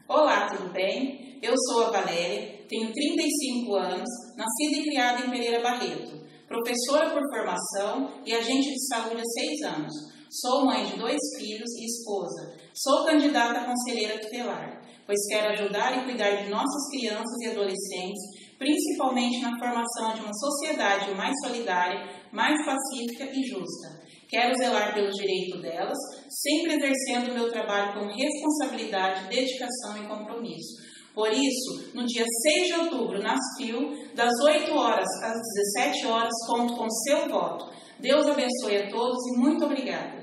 Olá, tudo bem? Eu sou a Valéria, tenho 35 anos, nascida e criada em Pereira Barreto, professora por formação e agente de saúde há 6 anos. Sou mãe de 2 filhos e esposa. Sou candidata a conselheira tutelar, pois quero ajudar e cuidar de nossas crianças e adolescentes, principalmente na formação de uma sociedade mais solidária, mais pacífica e justa. Quero zelar pelo direito delas, sempre exercendo o meu trabalho com responsabilidade, dedicação e compromisso. Por isso, no dia 6 de outubro, na FIL, das 8 horas às 17 horas, conto com seu voto. Deus abençoe a todos e muito obrigada.